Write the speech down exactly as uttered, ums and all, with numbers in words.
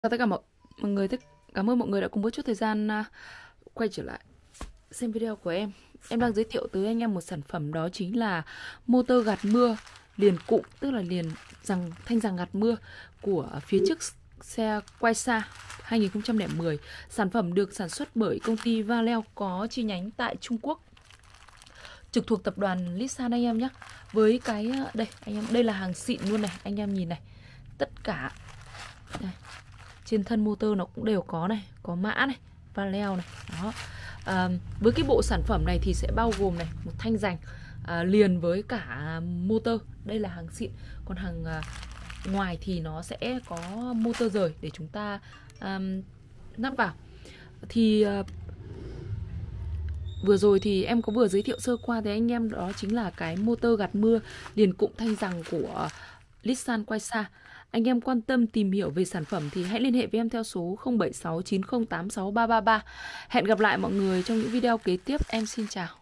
Chào tất cả mọi mọi người, tất cảm ơn mọi người đã cùng một chút thời gian uh, quay trở lại xem video của em. Em đang giới thiệu tới anh em một sản phẩm, đó chính là motor gạt mưa liền cụm, tức là liền rằng thanh rằng gạt mưa của phía trước xe quay xa hai nghìn không trăm lẻ mười. Sản phẩm được sản xuất bởi công ty Valeo có chi nhánh tại Trung Quốc, trực thuộc tập đoàn Nissan anh em nhé. Với cái đây anh em, đây là hàng xịn luôn này, anh em nhìn này, tất cả đây, trên thân motor nó cũng đều có này, có mã này, Valeo này, đó. À, với cái bộ sản phẩm này thì sẽ bao gồm này một thanh rành à, liền với cả motor, đây là hàng xịn. Còn hàng à, ngoài thì nó sẽ có motor rời để chúng ta à, nắp vào. Thì à, vừa rồi thì em có vừa giới thiệu sơ qua với anh em, đó chính là cái motor gạt mưa liền cụm thanh rằng của Nissan quay xa. Anh em quan tâm tìm hiểu về sản phẩm thì hãy liên hệ với em theo số không bảy sáu chín không tám sáu ba ba ba. Hẹn gặp lại mọi người trong những video kế tiếp. Em xin chào.